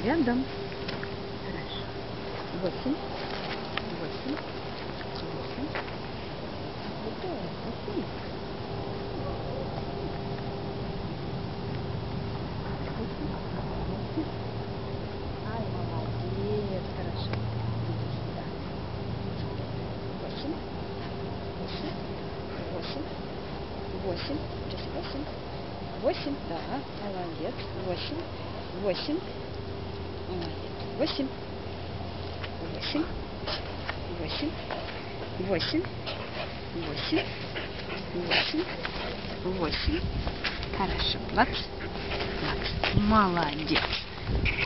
рядом. Хорошо. 8. 8. 8. Ай, молодец, хорошо. Иди сюда. 8. 8. 8. 8. Сейчас 8. 8. Да, молодец. 8. 8. Молодец. 8. 8. 8. 8. 8. 8. 8. Хорошо. 20. 20. Молодец.